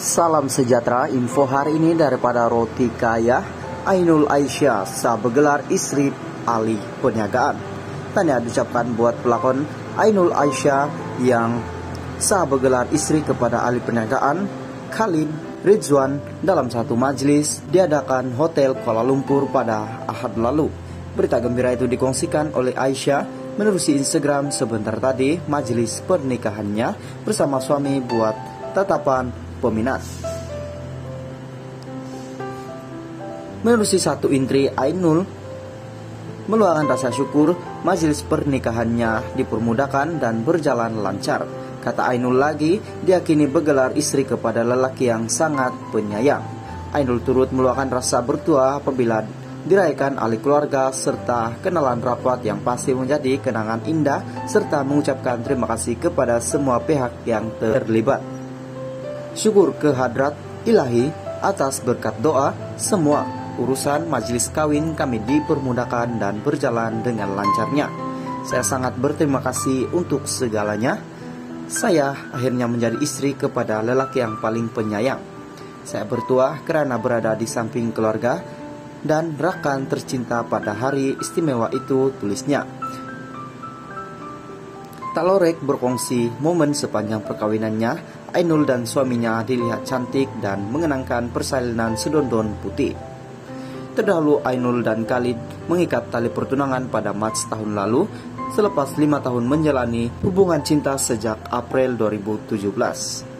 Salam sejahtera, info hari ini daripada Roti Kaya. Ainul Aisyah sah bergelar istri ahli perniagaan. Tanya diucapkan buat pelakon Ainul Aisyah yang sah bergelar istri kepada ahli perniagaan Khalid Ridwan dalam satu majelis diadakan Hotel Kuala Lumpur pada Ahad lalu. Berita gembira itu dikongsikan oleh Aisyah menerusi Instagram sebentar tadi majelis pernikahannya bersama suami buat tatapan peminat. Menerusi satu intri, Ainul meluangkan rasa syukur majelis pernikahannya dipermudahkan dan berjalan lancar. Kata Ainul lagi, diyakini bergelar istri kepada lelaki yang sangat penyayang. Ainul turut meluangkan rasa bertua apabila dirayakan ahli keluarga serta kenalan rapat yang pasti menjadi kenangan indah serta mengucapkan terima kasih kepada semua pihak yang terlibat. Syukur kehadrat ilahi atas berkat doa semua urusan majelis kawin kami dipermudahkan dan berjalan dengan lancarnya. Saya sangat berterima kasih untuk segalanya. Saya akhirnya menjadi istri kepada lelaki yang paling penyayang. Saya bertuah karena berada di samping keluarga dan rakan tercinta pada hari istimewa itu, tulisnya. Tak lorek berkongsi momen sepanjang perkawinannya, Ainul dan suaminya dilihat cantik dan mengenangkan persalinan sedondon putih. Terdahulu Ainul dan Khalid mengikat tali pertunangan pada Maret tahun lalu selepas 5 tahun menjalani hubungan cinta sejak April 2017.